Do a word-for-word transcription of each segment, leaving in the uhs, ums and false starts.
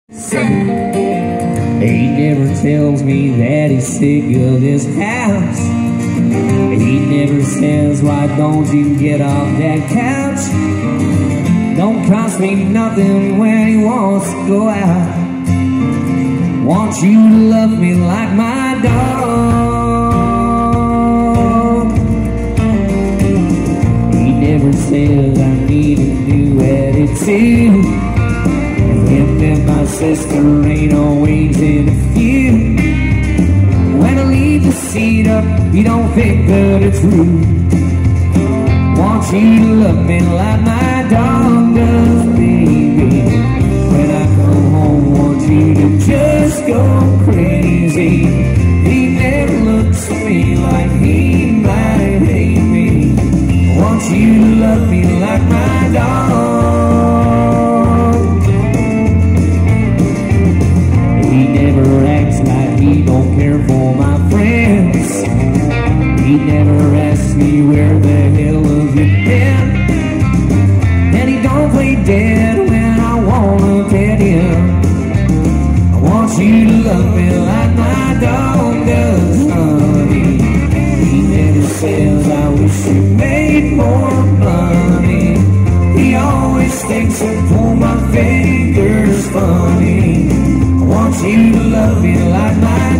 He never tells me that he's sick of this house. He never says, why don't you get off that couch? Don't cost me nothing when he wants to go out. Want you to love me like my dog. He never says I need to do attitude. Him and my sister ain't always in a feud. When I leave the seat up, you don't think that it's rude. Want you to love me like my dog does, baby. When I come home, want you to just go crazy. He never looks at me like he might hate me. Want you to love me like my dog. He never acts like he don't care for my friends. He never asks me where the hell have you been. And he don't play dead when I wanna pet him. I want you to love me like my dog does, honey. He never says I wish you made more money. He always thinks I pull my fingers funny. I want you to love me like my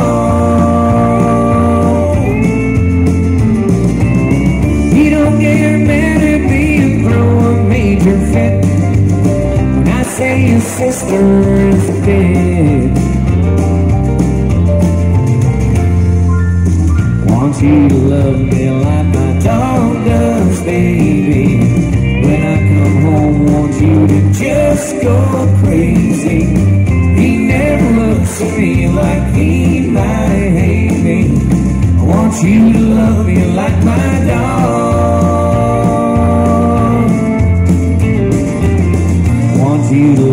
dog. He don't get mad at me and throw a major fit when I say his sister is a bitch. Want you to love me like my dog does, baby. When I come home, want you to just go crazy. He never looks at me like he might hate me. I want you to love me like my dog. I want you to